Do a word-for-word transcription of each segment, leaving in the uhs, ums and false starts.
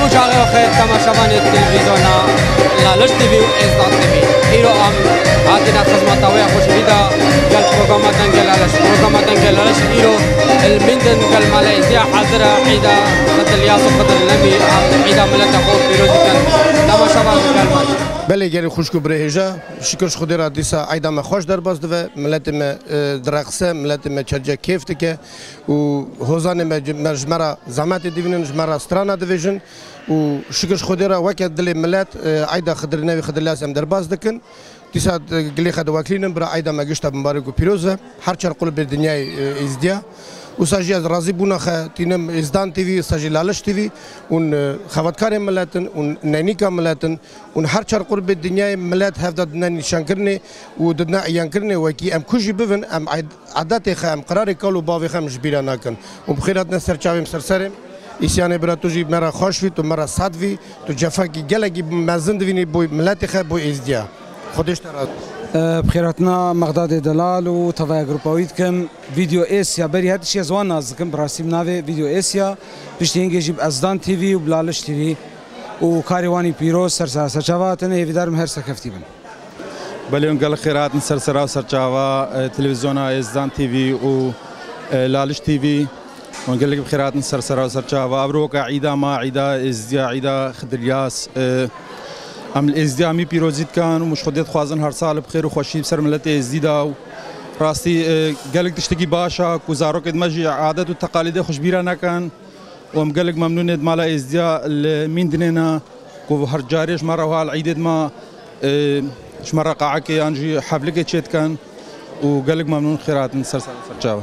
مشاغل خير كما شبان التلفزيون لا لش تي في وإصدار تي في إيرو أم هاتنا خدمة طويلة خوش بيدا قال بروغرامات دنجل علىش بروغرامات دنجل علىش إيرو المندن قال ماليزيا حاضرة عيدا قد الياس وقد النبي عيدا ملتا خوف بيروزي كان كما شبان قال مالي بله گری خوشکو برهجا شکرش خودی را دیسا عیدا ما خوش در باز دوه ملت ما درقسه ملت ما چرجه کیف تکه و هوزان ما مجمرا زحمت دیوینن مجمرا سترانا دیویژن و شکرش خودی را وقت دل ملت عیدا خضر نوی خضر لاس ام در باز دکن دیسا گلی خد وکلینم برا عیدا ما گشت مبارک و پیروزه هر چر قلب دنیای ازدیا وساجي راضي بونا خا تينم ازدان تي في ساجي لالش تي في ون خواتكار ملاتن ون نانيكا ملاتن ون هر چر قرب الدنيا ملات هفدا دنا نشان كرني ودنا عيان كرني وكي ام كوجي بفن ام عادات خا ام قرار كلو باوي خا مش بيرا ناكن وبخيرات نسر چاويم سرسرم اسيانه برا توجي مرا خوش في تو مرا صاد في تو جفاكي گلگي مازند ويني بو ملات خا بو ازديا خودش ترى بخيراتنا مغداد دلال و تفايا جروباويت كم فيديو اسيا بري هاد الشيء زوان نازكم براسي منافي فيديو اسيا بشتين يجيب ازدان تي في وبلالش تي في وكاريواني بيرو سرسا سرچاوا هي في دار مهر سكفتي بن بليون قال خيرات سرسرا سرچاوا تلفزيون ازدان تي في و لالش تي في ونقول لك بخيرات سرسرا سرچاوا ابروك عيدا ما عيدا ازديا عيدا خدرياس ام الازدیامی پیروزیت کن و مش خودت خوازن هر سال بخیر و خوشی بسر ملت ازدیدا و راستی قالك تشتكي باشا كوزارو كد مجي عادات و تقاليد خوشبيرا نكن وام قالك ممنون مالا ازديا من دنينا كو هر جاريش مره وها العيد ما شمره قاعكي انجي حفلك تشيت كان وقالك ممنون خيرات من سرسال سرچاوا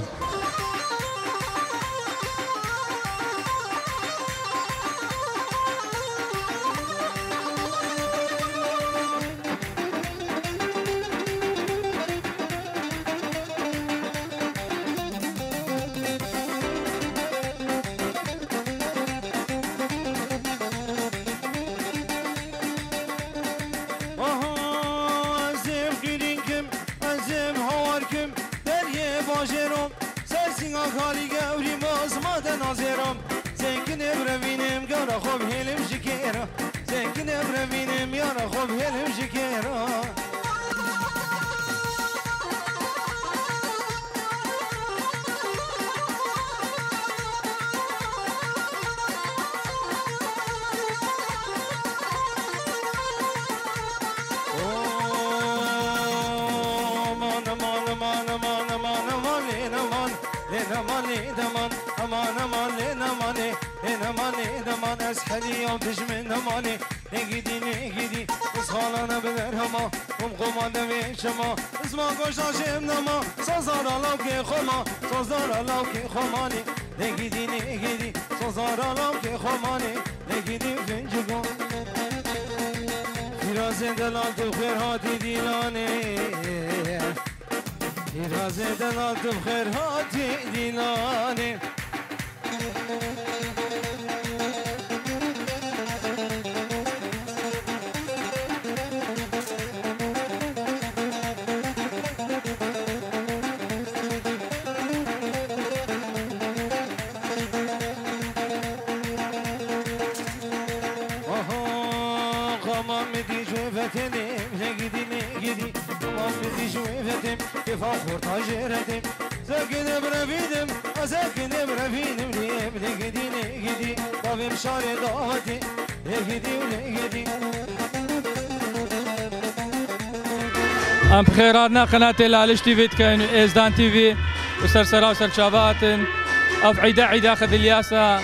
ام بخيراتنا قناة لالش تي في تكاين ازدان تي في وسرسرا وسرشاباتن اف عيدا عيدا خذ الياسا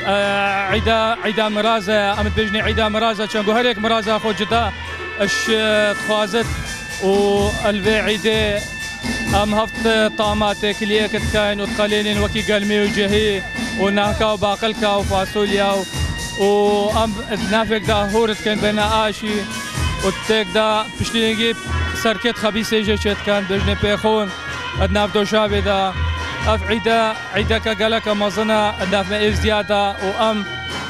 عيدا عيدا مرازة ام تبجني عيدا مرازة شنقو هريك مرازة خو جدا اش تخوازت والبي عيدي ام هفت طعمات كليه كتكاين وتقليلين وكي قلمي وجهي وناكا وباقلكا وفاصوليا وام نافك دا هورت كان بين اشي وتك دا بشتينجي سركت خبيثه جت كان بجني بيخون ادناف دوشابي دا اف عيدا عيدا كقالك مظنا ادناف ازدياده وام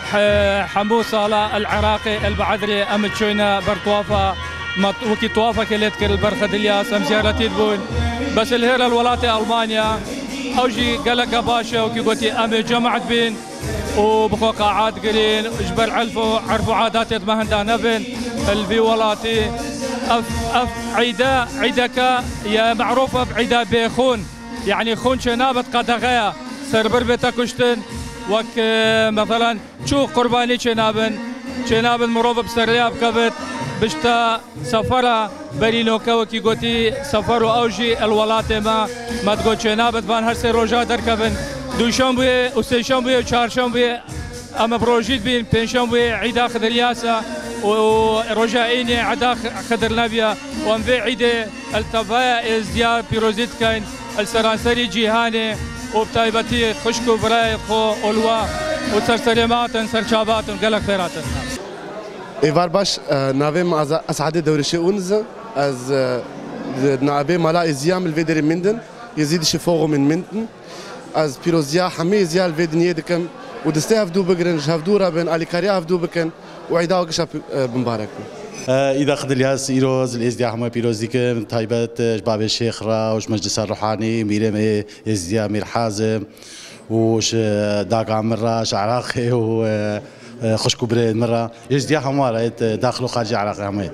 حمو صالح العراقي البعذري ام تشوينا برطوافه وكي طوافه كليت كل برخد الياس ام زيارتي تبون بس الهيرة الولاتي المانيا اوجي قالك باشا وكي قلتي ام جمعت بين وبخو قاعات قرين جبر عرفوا عرفوا عادات ما هندا نبن الفي ولاتي اف اف عيدا عيدك يا معروفه بعيدا بيخون يعني خون شنابت قدغيا سربر بتكشتن وك مثلا شو قرباني شنابن شنابن مروف بسرياب كبت بشتا سفرة برينو كوكي قوتي سفروا أوجي الولات ما ما تقول شنابت فان هرسي روجا دركبن دوشان بي وسيشان بي وشارشان بي أما بروجيت بين بينشان بي عيدا خضر ياسا وروجا إيني عدا خضر نبيا وانفي عيدة التفايا ازديار بيروزيت كاين السرانسري جيهاني وبتايبتي خشكو براي خو أولوا وترسلماتن سرشاباتن قلق خيراتن إيفار باش نافيم أسعد دوري شؤونز از نابي ملا إزيام الفيدري مندن يزيد شفوغو من مندن از بيروزيا حمي إزيال الفيدن يدكم ودستي هفدو بقرن هفدو رابن أليكاريا هفدو بكن وعيدا وقشا بمبارك إذا خذ الياس إيروز الإزدياء هم بيروزيكم تايبت جباب الشيخ را وش مجلس الروحاني ميرم إزدياء مير حازم وش داق عمرة شعراقي وخشكو بريد مرة إزدياء هم داخل وخارج عراقي هم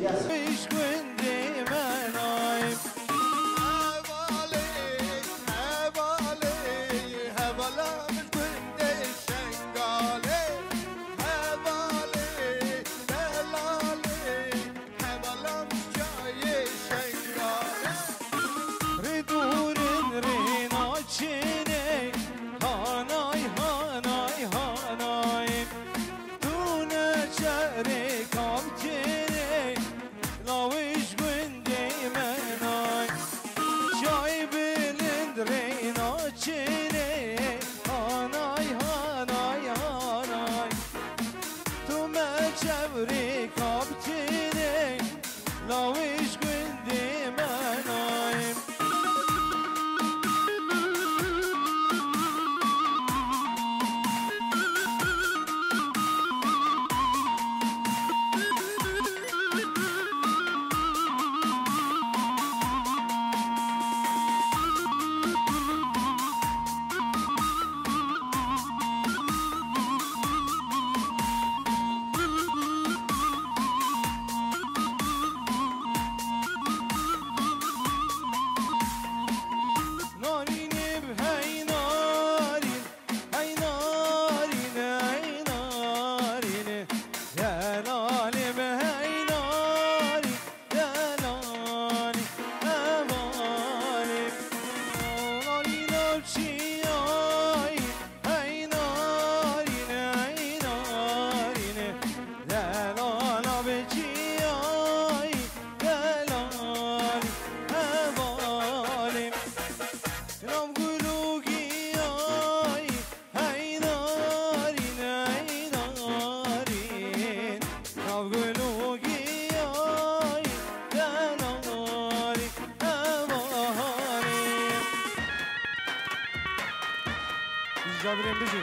جابرين بيجي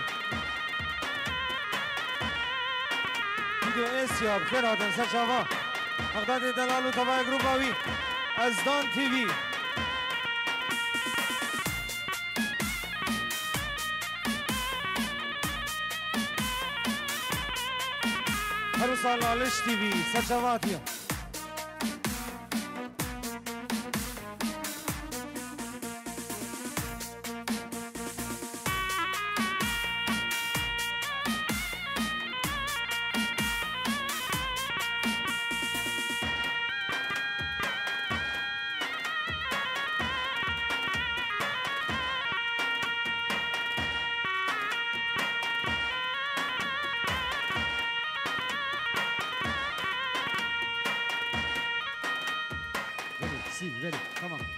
فيديو اسيا بخير هاتن سر شافا مقداد دلال و تبع گروپاوی ازدان تیوی هر سال لالش تیوی سر شافا تیا See, ready, come on.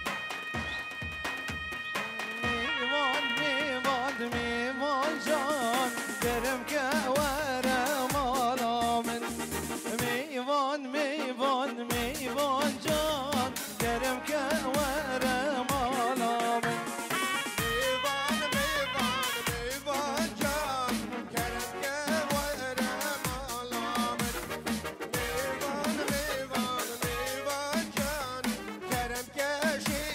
Meyvan, meyvan, meyvan can, derim ki verem alamın. Meyvan, meyvan, meyvan can, derim ki verem alamın. Meyvan, meyvan, meyvan can, derim ki verem alamın. Meyvan, meyvan, meyvan can. She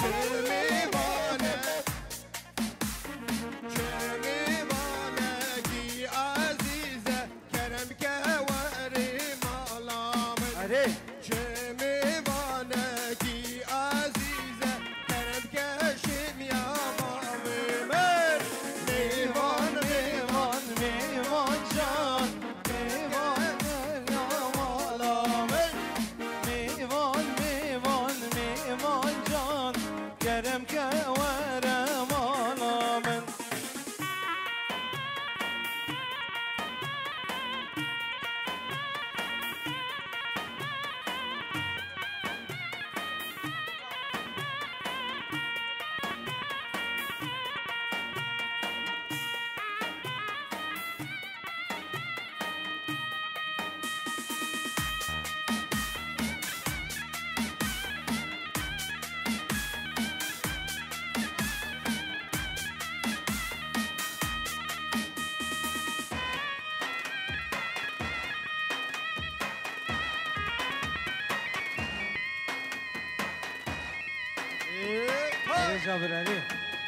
جابر علي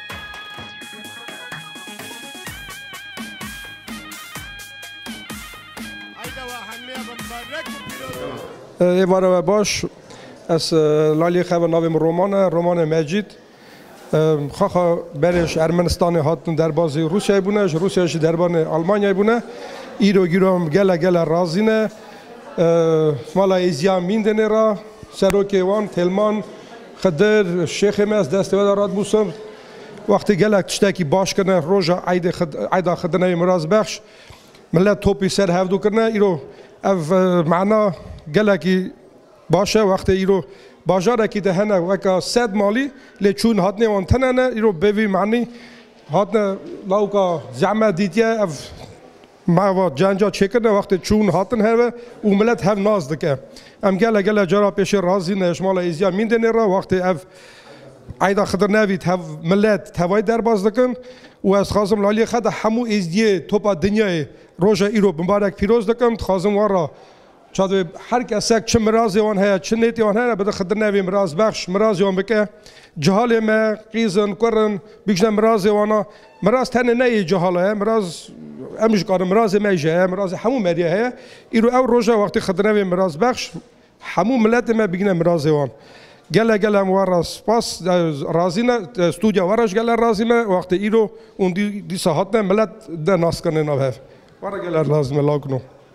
ایواره باش از لالی خبر ناویم رومانه رومان مجید خواخا برش ارمنستان هاتن در بازی روسیه بونه روسیهش در بان آلمانیا بونه ایرو گیرم گله گله رازینه مالا ایزیا میندنه را سروکی وان تلمان خدر شیخ ماس دست و راد بوسم وقتی گله تشتکی باش کنه روزا عید خد عیدا خدنه مراز بخش ملت توپی سر هفدو کنه ایرو اف معنا گله کی باشه وقتی ایرو باجاره کی دهنه وکا صد مالی لچون هاتنه وان تننه ایرو بوی معنی هاتنه لاوکا زعما دیتیه اف ما و جنجا چکنه وقتی چون هاتن هوا و ملت هم ناز دکه ام گله گله جرا پیش رازی نشمال ایزیا میندنه را وقتی اف عیدا خدر نوید هف ملت توای در باز دکن و از خازم لالی خد همو ایزدیه توپا دنیای روژا ایرو مبارک پیروز دکم خازم وارا چادو هر کسی چه مرازی آن هست چه نیتی آن هست بده خدر نوی مراز بخش مرازی آن بکه جهال ما قیزن کرن بیشتر مرازی آنها مراز تنه نه جهاله مراز امش کار مراز میشه مراز همو مریه ایرو او روزا وقتی خدر نوی مراز بخش همو ملت ما بگن مراز آن گله گله موارا سپاس رازینا استودیا وارش گله رازینا وقتی ایرو اون دی دی ساعت نه ملت ده ناس کنه نبود وارا گله لازم لاکنو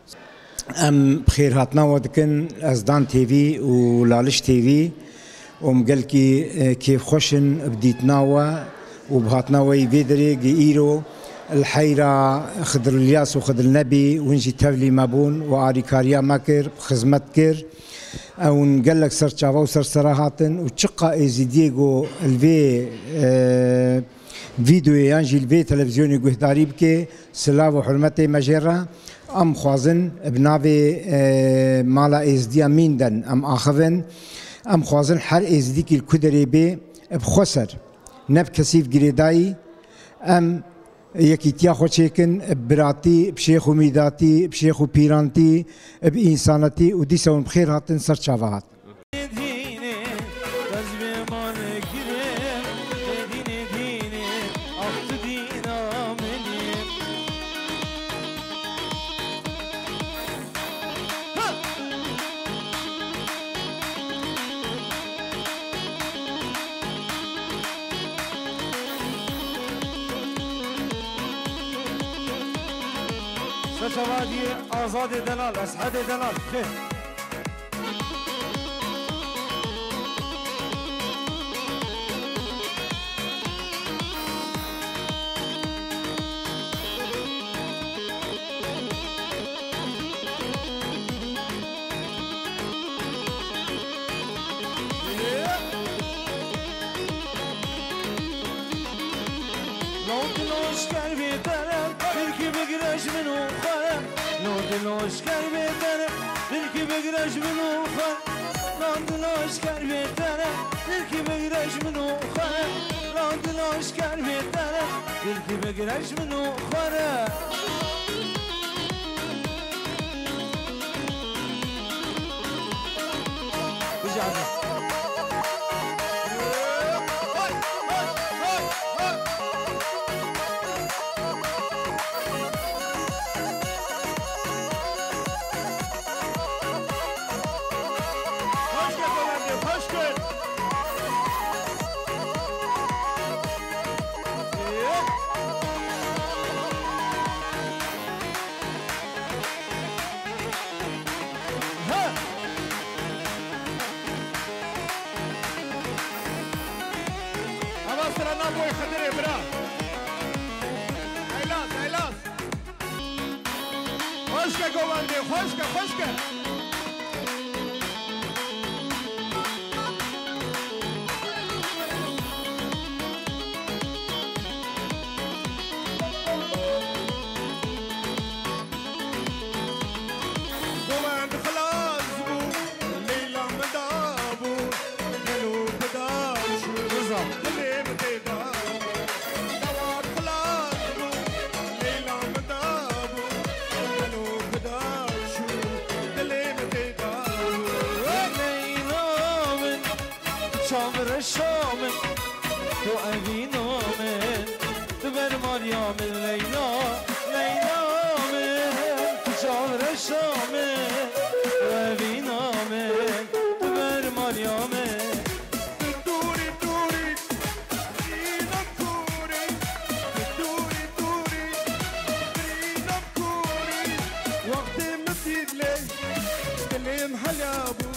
ام بخير هاتنا ودكن ازدان تي في ولالش تي في ومقال كي كيف خوشن بديتناوا وبهاتنا وي فيدري ايرو الحيرة خضر الياس وخضر النبي ونجي تفلي مابون واري كاريا ماكر خدمت كر او نقال لك سر تشافا وسر سراهاتن وتشقا ايزي ديغو الفي اه فيديو يانجي الفي تلفزيوني قهداري بكي سلاف وحرمتي مجرة ام خوازن بناوي اه مالا ازديا ميندن ام اخذن ام خوازن هر ازدي كي الكدري بي بخسر نب كسيف جريداي ام یکی تیا خوشیکن براتی بشیخ و میداتی بشیخ و پیرانتی بإنسانتی و دیسون بخیر هاتن سرچاوات. شوادي آزاد دلال أسعد دلال خير Nordloş kerbetere, ilki begraj minu khan. Nordloş kerbetere, ilki begraj minu khan. Nordloş kerbetere, ilki begraj minu khan. Güzel. سر نابوی خدره برا ایلاس ایلاس خوشکه گوانده خوشکه خوشکه شامن تو أبينا من تبر مريم ليلى ليلى من شامر شامن تو أبينا من تبر مريم دوري دوري دينا كوري دوري دوري دينا كوري وقت مسيد لي كلم حلابو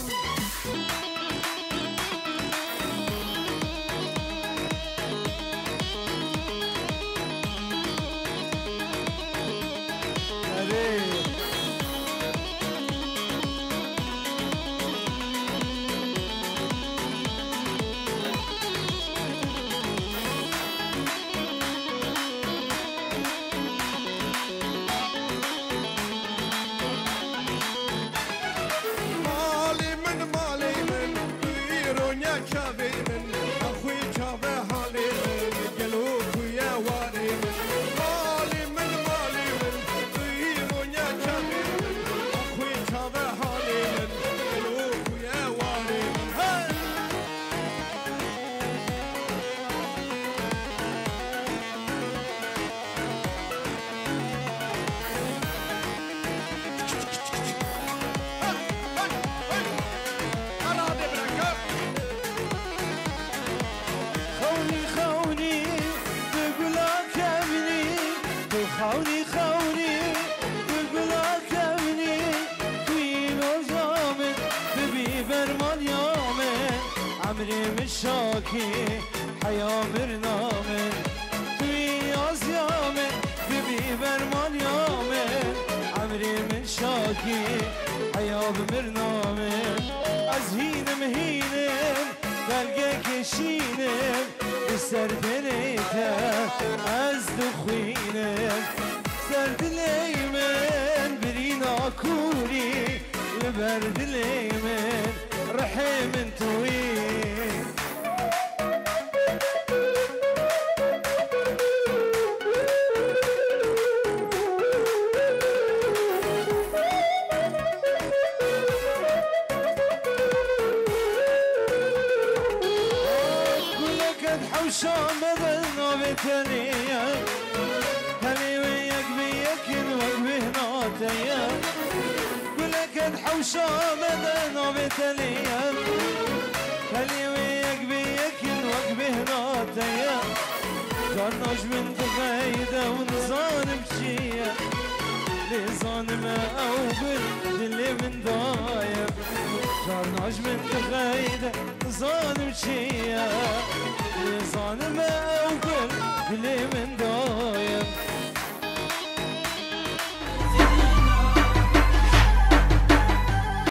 خوني خوني بالبلاك امني توين وزامن ببي برمان يامن عمري مشاكي حيا مرنامن توين ازيامن ببي برمان يامن عمري مشاكي حيا بمرنامن از هينم هينم بلقى كشينم السرد ليتا از دخوينم سرد ليمن برينا كوري البرد ليمن رحم انتوين حوشام بدلنا بتنيا هلي وياك بيك وقبه ناتيا قلك حوشام بدلنا بتنيا هلي وياك بيك وقبه ناتيا كرناش من تغيدة ونظان بشيا لظان ما أوبر دلي من ضايب كرناش من تغيدة نظان بشيا